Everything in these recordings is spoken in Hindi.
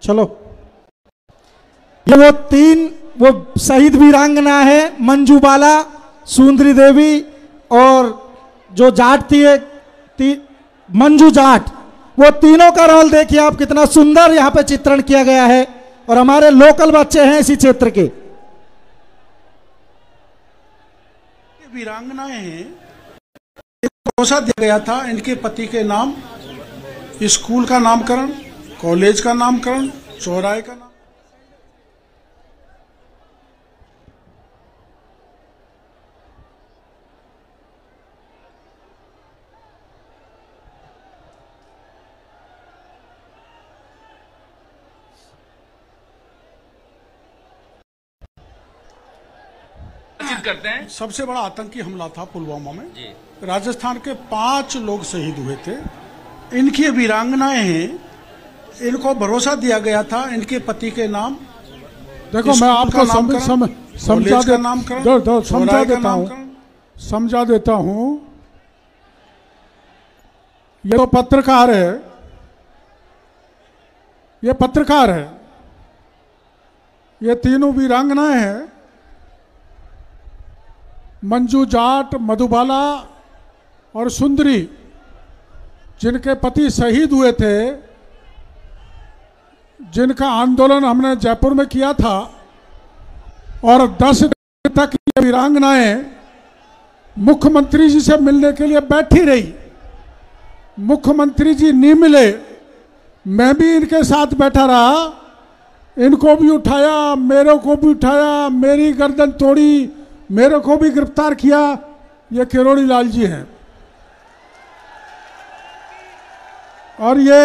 चलो, ये वो तीन वो शहीद वीरांगना है, मंजू बाला, सुंदरी देवी और जो जाट थी मंजू जाट। वो तीनों का रोल देखिए आप, कितना सुंदर यहाँ पे चित्रण किया गया है। और हमारे लोकल बच्चे हैं इसी क्षेत्र के। वीरांगनाएं हैं, भरोसा दिया गया था इनके पति के नाम, स्कूल का नामकरण, कॉलेज का नामकरण, चौराहे का नाम। करते हैं। सबसे बड़ा आतंकी हमला था पुलवामा में, राजस्थान के 5 लोग शहीद हुए थे। इनकी वीरांगनाएं हैं, इनको भरोसा दिया गया था इनके पति के नाम। देखो मैं आपको समझा देता हूँ। ये तो पत्रकार है, ये पत्रकार है, ये तीनों वीरांगनाएं हैं, मंजू जाट, मधुबाला और सुंदरी, जिनके पति शहीद हुए थे, जिनका आंदोलन हमने जयपुर में किया था। और 10 दिन तक ये वीरांगनाएं मुख्यमंत्री जी से मिलने के लिए बैठी रही। मुख्यमंत्री जी नहीं मिले, मैं भी इनके साथ बैठा रहा, इनको भी उठाया, मेरे को भी उठाया, मेरी गर्दन तोड़ी, मेरे को भी गिरफ्तार किया। ये किरोड़ी लाल जी हैं। और ये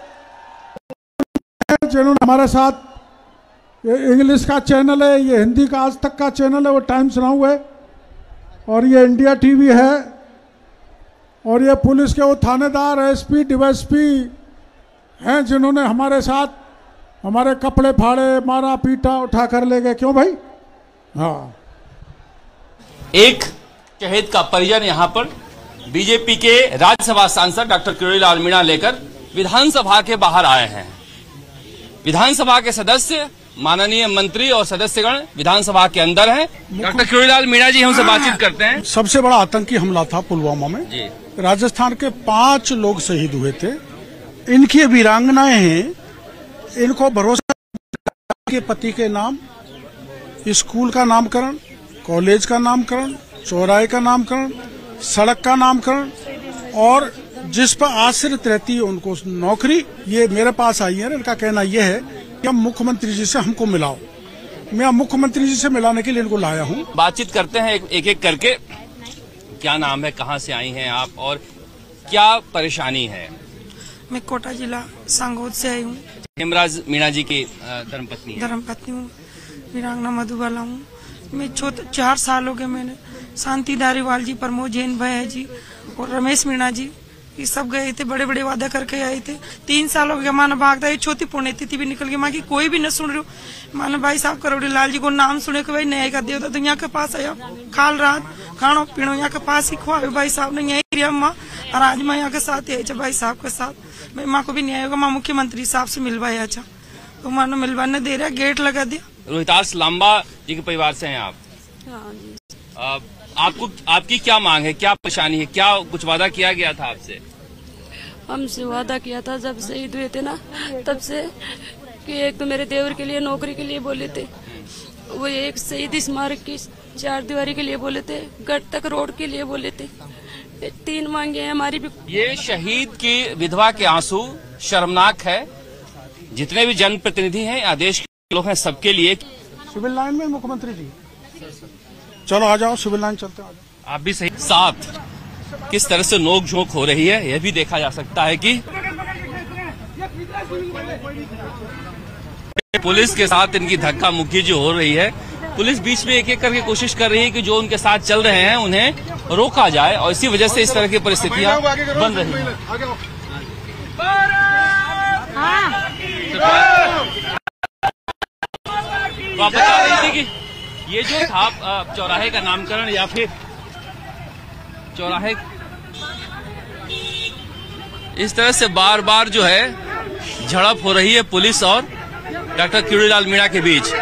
जिन्होंने हमारे साथ, ये इंग्लिश का चैनल है, ये हिंदी का आज तक का चैनल है, वो टाइम्स नाउ है, और ये इंडिया टीवी है, और ये पुलिस के वो थानेदार, एसपी, डीवाईएसपी हैं, जिन्होंने हमारे साथ हमारे कपड़े फाड़े, मारा पीटा, उठा कर ले गए। क्यों भाई? हाँ। एक शहीद का परिजन यहाँ पर बीजेपी के राज्यसभा सांसद डॉक्टर किरोड़ी लाल मीणा लेकर विधानसभा के बाहर आए हैं। विधानसभा के सदस्य, माननीय मंत्री और सदस्यगण विधानसभा के अंदर हैं। डॉक्टर किरोड़ी लाल मीणा जी हमसे बातचीत करते हैं। सबसे बड़ा आतंकी हमला था पुलवामा में, राजस्थान के 5 लोग शहीद हुए थे। इनकी वीरांगनाएं हैं, इनको भरोसा के पति के नाम, स्कूल का नामकरण, कॉलेज का नामकरण, चौराहे का नामकरण, सड़क का नामकरण, और जिस पर आश्रित रहती है उनको नौकरी। ये मेरे पास आई है, इनका कहना यह है कि हम मुख्यमंत्री जी से हमको मिलाओ। मैं मुख्यमंत्री जी से मिलाने के लिए इनको लाया हूँ। बातचीत करते हैं एक एक करके। क्या नाम है, कहाँ से आई हैं आप और क्या परेशानी है? मैं कोटा जिला सांगोद से आई हूँ। हेमराज मीणा जी की धर्मपत्नी हूँ, वीरांगना मधुबाला हूँ। मैं 4 साल हो गए, मैंने शांति धारीवाल जी, प्रमोद जैन भैया जी और रमेश मीणा जी, ये सब गए थे, बड़े बड़े वादा करके आए थे। 3 साल हो गया माना भागता, ये छोटी पुण्यतिथि भी निकल गई, माँ की कोई भी न सुन रही हो। माना भाई साहब किरोड़ी लाल जी को नाम सुने कि भाई न्याय का देवता, तो यहाँ के पास आया, खाल रात खानो पीनो यहाँ के पास ही खुआ भाई साहब ने यही किया माँ। और आज मैं यहाँ के साथ आई भाई साहब के साथ, भाई माँ को भी न्याय होगा। माँ मुख्यमंत्री साहब से मिलवाया, अच्छा तो मानो मिलवाने दे रहा, गेट लगा दिया। रोहितास लांबा जी के परिवार से हैं आप? हाँ जी। आपको, आपकी क्या मांग है, क्या परेशानी है, क्या कुछ वादा किया गया था आपसे? हमसे वादा किया था जब शहीद हुए थे ना, तब से कि एक तो मेरे देवर के लिए नौकरी के लिए बोले थे, वो एक शहीद स्मारक की 4 दीवारी के लिए बोले थे, गढ़ तक रोड के लिए बोले थे। 3 मांगे हैं हमारी भी। ये शहीद की विधवा के आंसू शर्मनाक है। जितने भी जनप्रतिनिधि हैं, आदेश के लोग हैं, सबके लिए। सिविल लाइन में मुख्यमंत्री जी, चलो आ जाओ, सिविल लाइन चलते हैं। आप भी सही साथ किस तरह से नोक झोंक हो रही है, यह भी देखा जा सकता है कि पुलिस के साथ इनकी धक्का मुक्की जो हो रही है। पुलिस बीच में एक एक करके कोशिश कर रही है कि जो उनके साथ चल रहे हैं उन्हें रोका जाए, और इसी वजह से इस तरह की परिस्थितियां बन रही हैं। तो आप बता रही थी कि ये जो था चौराहे का नामकरण या फिर चौराहे, इस तरह से बार बार जो है झड़प हो रही है पुलिस और डॉक्टर किरोड़ीलाल मीणा के बीच।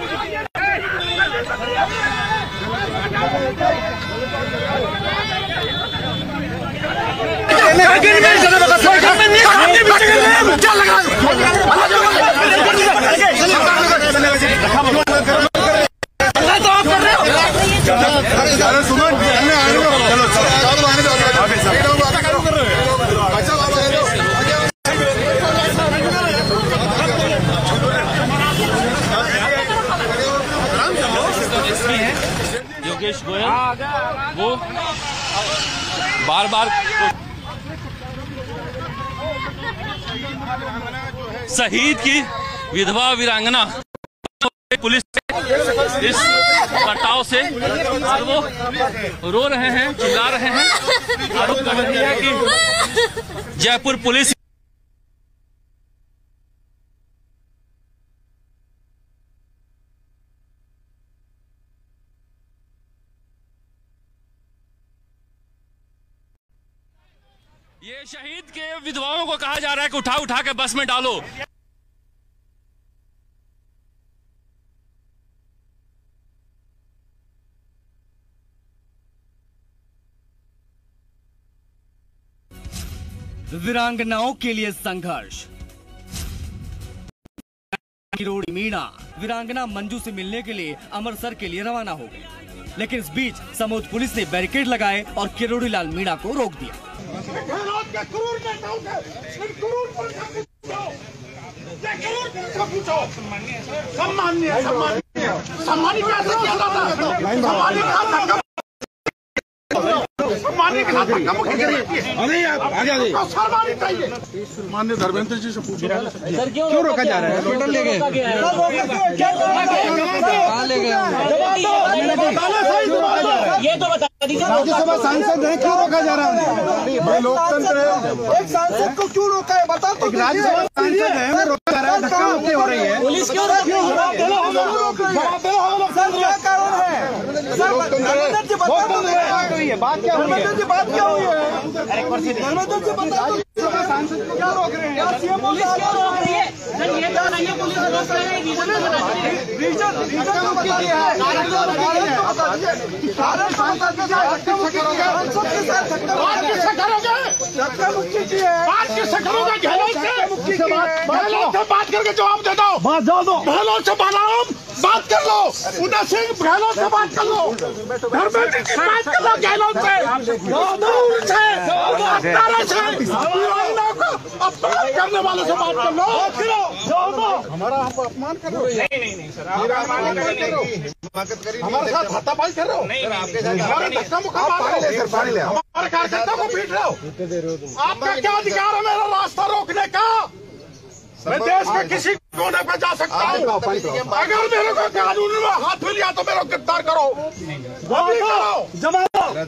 योगेश गोयल वो बार बार शहीद की विधवा वीरांगना पुलिस इस कटाव से और वो रो रहे हैं, चिल्ला रहे हैं, आरोप कर रही है कि जयपुर पुलिस ये शहीद के विधवाओं को कहा जा रहा है कि उठा उठा के बस में डालो। वीरांगनाओं के लिए संघर्ष। किरोड़ी मीणा वीरांगना मंजू से मिलने के लिए अमृतसर के लिए रवाना हो गई, लेकिन इस बीच समूद पुलिस ने बैरिकेड लगाए और किरोड़ीलाल मीणा को रोक दिया। माननीय धर्मेंद्र जी से पूछो सर क्यों रोका जा रहा है? टोटल ले गए ये तो बता दीजिए। राज्यसभा सांसद है, क्यों रोका जा रहा है? लोकतंत्र है, एक सांसद को क्यों रोका है बता तो। राज्यसभा सांसद है, रोका जा रहा है, धक्का मुक्की हो रही है। पुलिस क्यों रोक रही सर क्या कारण है? धर्मेंद्र जी बात क्या हुई है? धर्मेंद्र जी बात क्या हुई है? धर्मेंद्र जी बता दो सांसद को क्या रोक रहे हैं? सीएम पुलिस क्यों रोक रही है? सर ये तो बताइए पुलिस रोक रही है, रीजन तो बता दीजिए। रीजन तो बता दीजिए। कारण सांसद के साथ धक्का मुक्की की है। सबके साथ धक्का मुक्की की है। बात किससे करोगे? गहलोत से बात करके जवाब दे दो। बात जाओ दो। गहलोत से बात कर लो। उदय सिंह गहलोत से बात कर लो। धर्मेंद्र से बात कर लो। गहलोत से अपमान करने वालों से बात कर लो। हमारा अपमान कर रहे हो? नहीं सर, हमारे साथ हाथापाई कर रहे हो? हमारे धक्का मुक्का मार रहे हो? हमारे कार्यकर्ता को पीट रहे हो? आपका क्या अधिकार है मेरा रास्ता रोकने का? मैं देश के किसी कोने पे जा सकता हूँ। अगर मेरे को कानून में हाथ में लिया तो मेरे को गिरफ्तार करो। जमा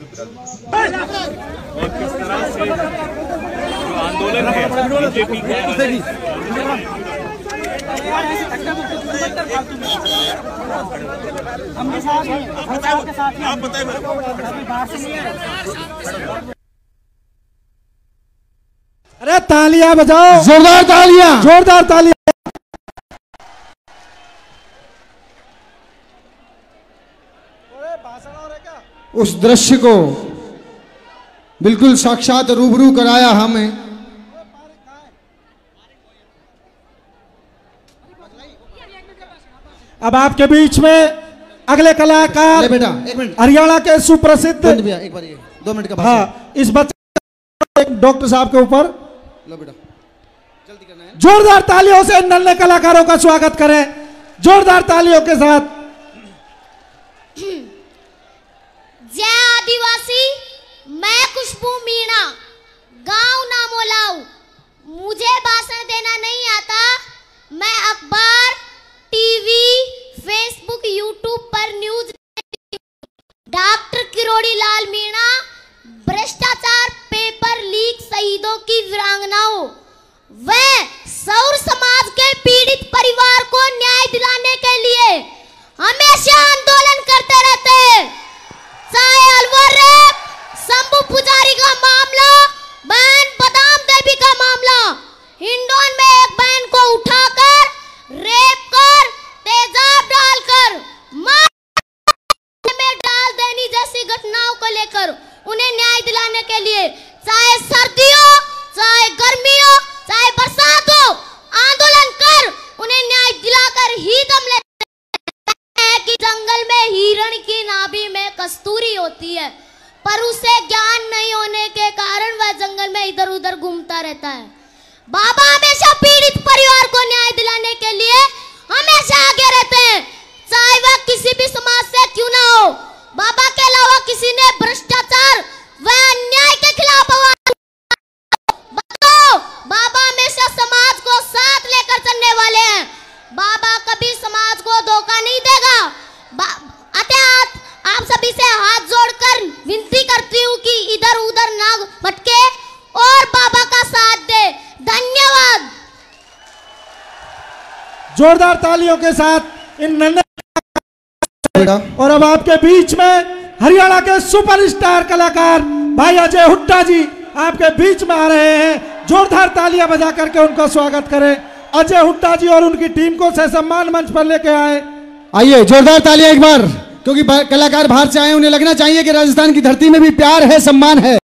और किस तरह से जो आंदोलन है बीजेपी अरे तालियां बजाओ, जोरदार तालियां, जोरदार तालियां। उस दृश्य को बिल्कुल साक्षात रूबरू कराया हमें। अब आपके बीच में अगले कलाकार बेटा एक मिनट, हरियाणा के सुप्रसिद्ध एक बार ये 2 मिनट का हाँ, इस बच्चे डॉक्टर साहब के ऊपर लो बेटा, जल्दी करना है। जोरदार तालियों से नन्हे कलाकारों का स्वागत करें, जोरदार तालियों के साथ। जय आदिवासी, मैं खुशबू मीणा, गांव नामोलाऊ। मुझे भाषण देना नहीं आता। मैं अखबार, टीवी, फेसबुक, यूट्यूब पर न्यूज। डॉक्टर किरोड़ीलाल मीणा भ्रष्टाचार, पेपर लीक, शहीदों की वीरांगनाओं व सौर समाज के पीड़ित परिवार को न्याय दिलाने के लिए हमेशा आंदोलन करते रहते हैं। चाहे अलवर रेप, शंभू पुजारी का मामला, बहन बदाम देवी का मामला, हिंडौन में एक बहन को उठाकर रेप होती है, पर उसे ज्ञान नहीं होने के कारण वह जंगल में इधर उधर घूमता रहता है। बाबा हमेशा पीड़ित परिवार को न्याय दिलाने के लिए हमेशा आगे रहते हैं, चाहे वह किसी भी समाज से क्यों ना हो। बाबा के अलावा किसी ने भ्रष्टाचार व अन्याय के खिलाफ आवाज बताओ। बाबा हमेशा समाज को साथ लेकर चलने वाले हैं। बाबा कभी समाज को धोखा नहीं देगा। अतः आप सभी से हाथ जोड़कर विनती करती हूँ कि इधर उधर ना भटके और बाबा का साथ दे। धन्यवाद। जोरदार तालियों के साथ इन नन्हे। और अब आपके बीच में हरियाणा के सुपरस्टार कलाकार भाई अजय हुड्डा जी आपके बीच में आ रहे हैं। जोरदार तालियां बजा करके उनका स्वागत करें। अजय हुड्डा जी और उनकी टीम को सम्मान मंच पर लेके आए। आइए जोरदार तालियां एक बार, क्योंकि कलाकार बाहर से आए, उन्हें लगना चाहिए कि राजस्थान की धरती में भी प्यार है, सम्मान है।